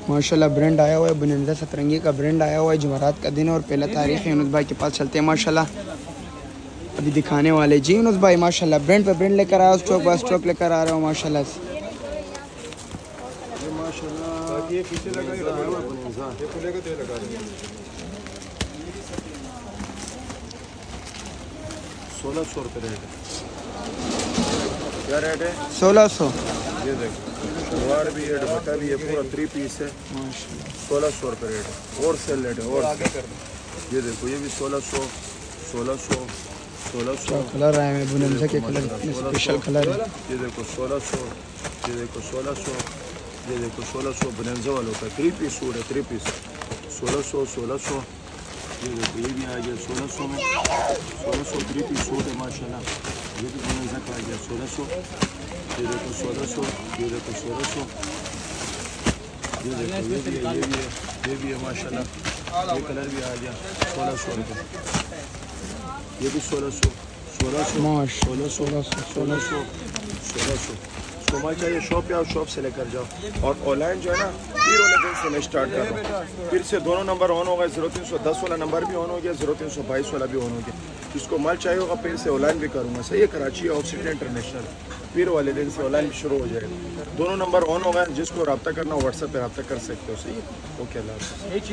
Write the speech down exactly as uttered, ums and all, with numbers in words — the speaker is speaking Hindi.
माशाल्लाह ब्रांड आया हुआ है, बुनंदा सतरंगी का ब्रांड आया हुआ है। जुमेरात का दिन और पहला तारीख है। यूनुस भाई के पास चलते हैं माशाल्लाह, अभी दिखाने वाले जी यूनुस भाई माशाल्लाह ब्रांड पे ब्रांड लेकर आया, स्टॉक बाय स्टॉक लेकर आ रहा हूँ माशाल्लाह से। सोलह सौ रुपये रेट है। क्या रेट है? सोलह सौ। ये देखो सलवार भी है, दुपट्टा भी है, पूरा थ्री पीस है। सोलह सौ रुपये रेट है, और सेल रेट है। और ये देखो ये भी सोलह सौ, सोलह सौ, सोलह सौ कलर आए हैं बुनंदा के कलर, स्पेशल कलर है। ये देखो सोलह सौ, ये देखो सोलह सौ, ये देखो सोलह सौ बुनंदा वालों का थ्री पीस सूट है, थ्री पीस सोलह सौ, सोलह सौ। ये देखो ये भी आ गया सोलह सौ में, सोलह सौ थ्री पीस सूट है माशाल्लाह। ये भी बुनंदा का आ गया सोलह सौ। ये देखो सोलह सौ, ये देखो सोलह सौ, ये देखो ये भी है, ये भी है, ये भी है माशाल्लाह। ये कलर भी आ गया सोलह सौ रुपये। ये भी सोलह सौ, सोलह सौ, सोलह सौ, सोलह सौ, सोलह सौ। माल चाहिए शॉप पे आओ, शॉप से लेकर जाओ। और ऑनलाइन जो है ना फिर वाले दिन से मैं स्टार्ट कर रहा हूँ। फिर से दोनों नंबर ऑन होगा, जीरो तीन सौ दस वाला नंबर भी ऑन हो गया, जीरो तीन सौ बाईस वाला भी ऑन हो गया। जिसको माल चाहिए होगा फिर से ऑनलाइन भी करूँगा। सही है, कराची ऑक्सीजन इंटरनेशनल फिर वाले दिन से ऑनलाइन भी शुरू हो जाएगा। दोनों नंबर ऑन होगा, जिसको रब्ता करना व्हाट्सएप पे रब्ता कर सकते हो। सही है, ओके अल्लाह।